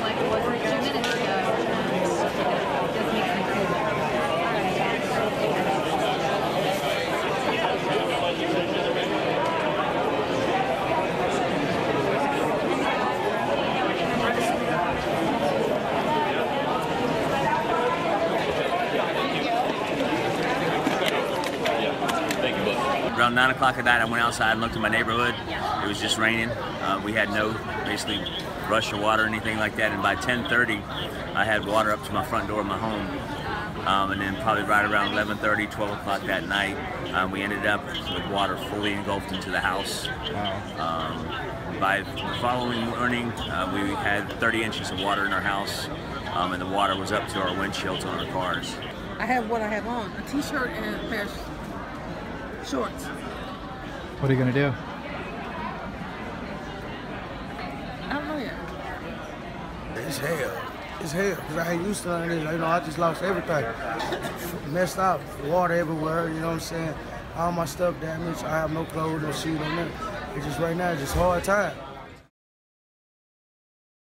like it was 2 minutes ago. It just makes me feel Around 9 o'clock at night, I went outside and looked at my neighborhood. It was just raining. We had no, basically, rush of water or anything like that. And by 10:30, I had water up to my front door of my home. And then probably right around 11:30, 12 o'clock that night, we ended up with water fully engulfed into the house. By the following morning, we had 30 inches of water in our house, and the water was up to our windshields on our cars. I have what I have on, a t-shirt and a pair of shorts. What are you gonna do? I don't know yet. It's hell. It's hell, because I ain't used to none of this. You know, I just lost everything. Messed up, water everywhere, you know what I'm saying? All my stuff damaged. I have no clothes, no shoes, no nothing. It's just right now, it's just hard time.